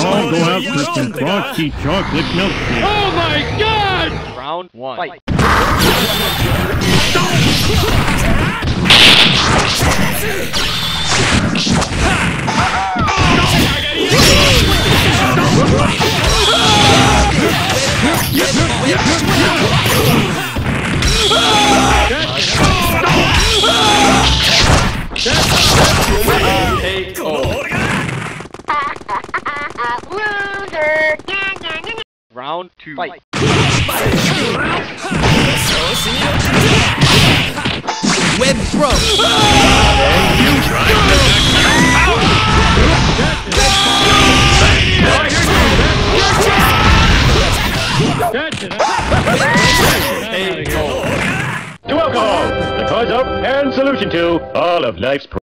all go out for some frosty chocolate milkshake. Oh my God! Round 1. Fight. Round 2. Fight. Web broke. You tried to To alcohol, the cause of and solution to all of life's problems.